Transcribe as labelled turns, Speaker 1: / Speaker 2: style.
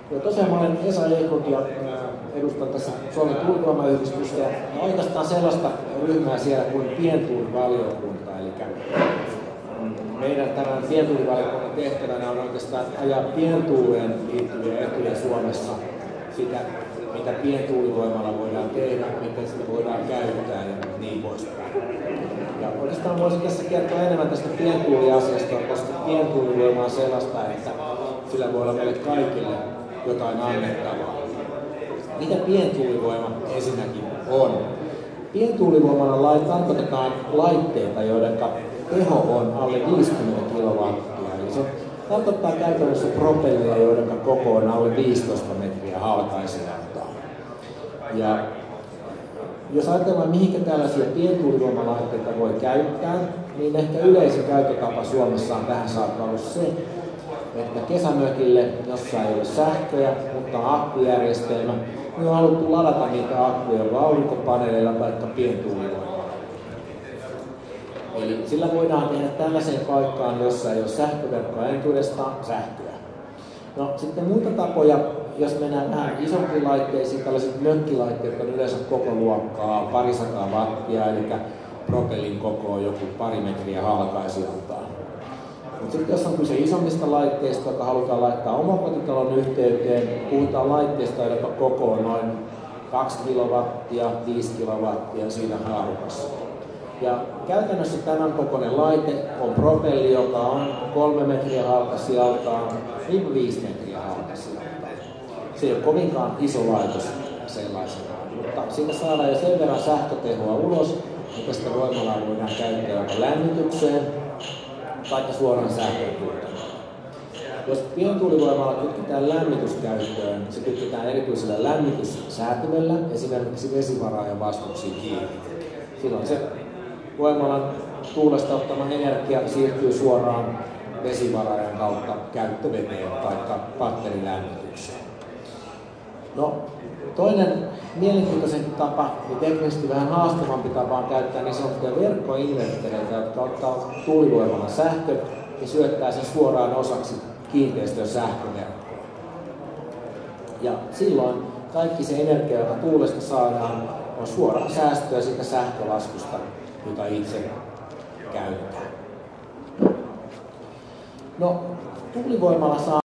Speaker 1: Ja tosiaan mä olen Esa Eklund ja edustan tässä Suomen tuulivoimayhdistystä ja oikeastaan sellaista ryhmää siellä kuin pientuulivaliokunta. Eli meidän tämän pientuulivaliokunnan tehtävänä on oikeastaan ajaa pientuuleen liittyviä etuja Suomessa, sitä mitä pientuulivoimalla voidaan tehdä, miten sitä voidaan käyttää ja niin poispäin. Ja oikeastaan voisin tässä kertoa enemmän tästä pientuuliasiasta, koska pientuulivoima on sellaista, että sillä voi olla meille kaikille jotain annettavaa. Mitä pientuulivoima ensinnäkin on? Pientuulivoimalla tarkoitetaan laitteita, joiden teho on alle 50 kilowattia. Eli se tarkoittaa käytännössä propelleja, joiden koko on alle 15 metriä halkaisijaltaan. Ja jos ajatellaan, mihinkä tällaisia pientuulivoimalaitteita voi käyttää, niin ehkä yleisin käyttötapa Suomessa on tähän saakka ollut se, että kesämökille, jossa ei ole sähköjä, mutta on akkujärjestelmä, niin on haluttu ladata niitä akkuja aurinkopaneeleilla tai pientuulivoimalla. Eli sillä voidaan tehdä tällaiseen paikkaan, jossa ei ole sähköverkkoa entuudestaan sähköä. No sitten muita tapoja, jos mennään vähän isompiin laitteisiin, tällaiset mökkilaitteet on yleensä koko luokkaa, parisataa wattia, eli propellin koko on joku pari metriä halkaisijaltaan. Mutta sitten jos on kyse isommista laitteista, jotka halutaan laittaa omakotitalon yhteyteen, puhutaan laitteista, jotka koko on noin 2 kilowattia, 5 kilowattia siinä haarukassa. Ja käytännössä tämän kokoinen laite on propelli, joka on 3 metriä halkaisijaltaan, 5 metriä halkaisijaltaan. Se ei ole kovinkaan iso laitos sellaisenaan, mutta siitä saadaan jo sen verran sähkötehoa ulos, että sitä voimalaa voidaan käyttää joko lämmitykseen tai suoraan sähkötuotantoon. Jos pientuulivoimalla kytketään lämmityskäyttöön, se kytketään erityisellä lämmityssäätimellä, esimerkiksi vesivaraajan vastuksiin kiinni. Silloin se voimalan tuulesta ottama energia siirtyy suoraan vesivaraajan kautta käyttöveteen tai batterilämmitykseen. No, toinen mielenkiintoisempi tapa ja teknisesti vähän haastavampi tapa on käyttää niin sanottuja verkkoinverttereitä, jotka ottaa tuulivoimalan sähkön ja syöttää sen suoraan osaksi kiinteistön sähköverkkoa. Ja silloin kaikki se energia, joka tuulesta saadaan, on suoraan säästöä siitä sähkölaskusta, jota itse käyttää. No, tuulivoimalla saa